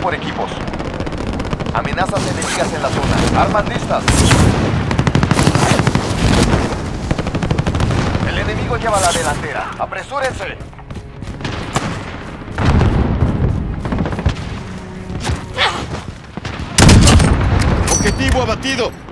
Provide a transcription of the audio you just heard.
por equipos. Amenazas enemigas en la zona. Armas listas. El enemigo lleva la delantera. ¡Apresúrense! Objetivo abatido.